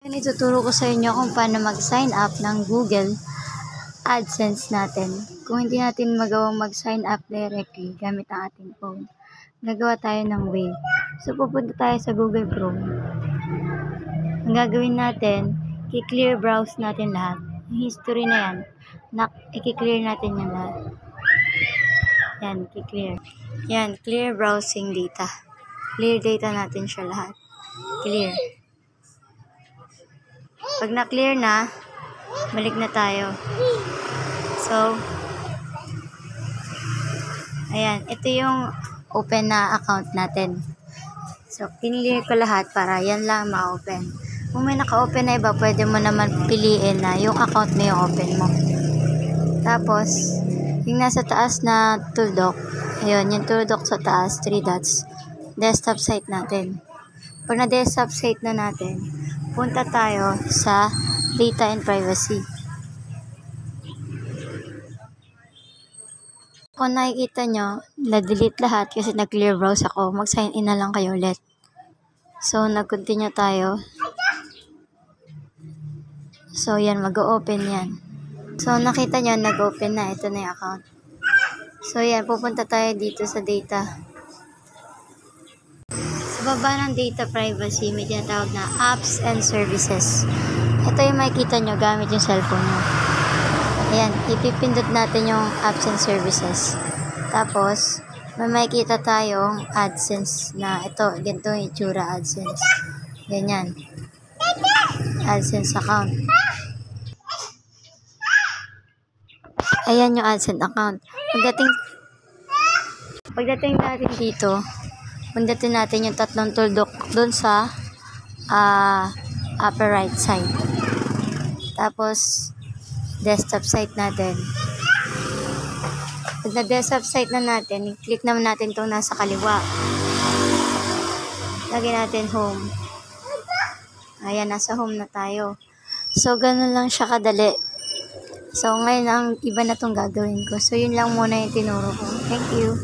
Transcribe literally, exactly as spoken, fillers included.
Ngayon ituturo ko sa inyo kung paano mag-sign up ng Google AdSense natin. Kung hindi natin magawang mag-sign up directly gamit ang ating phone, gagawa tayo ng way. So pupunta tayo sa Google Chrome. Ang gagawin natin, i-clear browse natin lahat. Yung history na yan, na- i-clear natin yan lahat. Yan, i-clear. Yan, clear browsing data. Clear data natin siya lahat. Clear. Pag na-clear na, balik na tayo. So, ayan, ito yung open na account natin. So, pinili ko lahat para yan lang ma-open. Kung may naka-open na iba, pwede mo naman piliin na yung account mo yung open mo. Tapos, yung nasa taas na tuldok, ayun, yung tuldok sa taas, three dots, desktop site natin. Pag na-desktop site na natin, punta tayo sa data and privacy. Kung nakikita nyo, na-delete lahat kasi nag-clear browse ako, mag-sign in na lang kayo ulit. So, nag-continue tayo. So, yan, mag-open yan. So, nakita nyo, nag-open na. Ito na yung account. So, yan, pupunta tayo dito sa data. Sa baba ng data privacy, may tinatawag na apps and services. Ito yung makikita nyo gamit yung cellphone nyo. Ayan, ipipindot natin yung apps and services. Tapos, may makikita tayong AdSense na ito, ganito yung itsura AdSense. Ganyan. AdSense account. Ayan yung AdSense account. Pagdating, pagdating natin dito, pundatin natin yung tatlong tuldok dun sa uh, upper right side. Tapos, desktop site natin. Pag na-desktop site na natin, i-click naman natin itong nasa kaliwa. Lagyan natin home. Ayan, nasa home na tayo. So, ganun lang siya kadali. So, ngayon ang iba na itong gagawin ko. So, yun lang muna yung tinuro ko. Thank you.